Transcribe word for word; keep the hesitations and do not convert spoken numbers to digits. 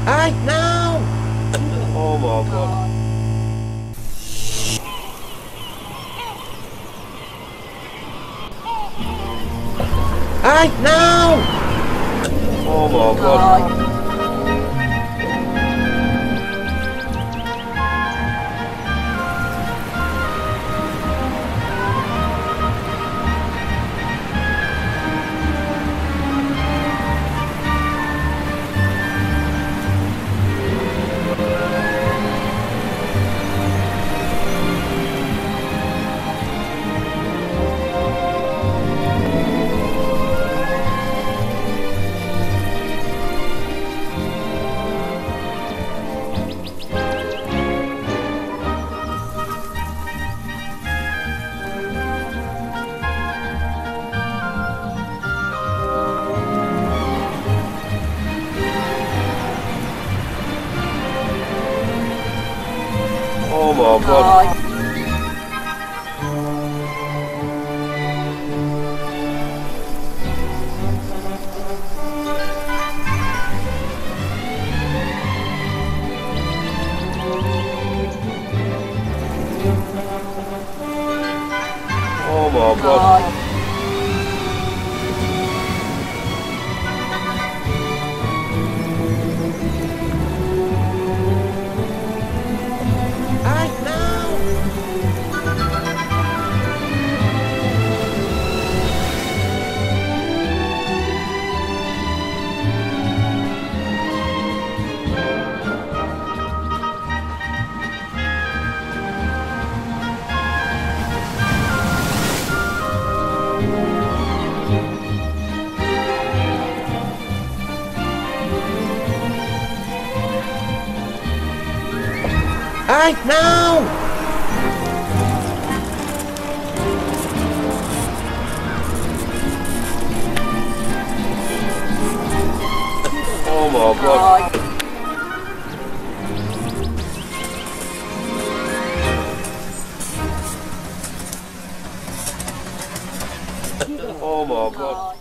Hey, no! Oh my god. Hey, no! Oh my god. Oh my god. Oh my god. Hey, no! Hey, no! Oh my god. Oh my god.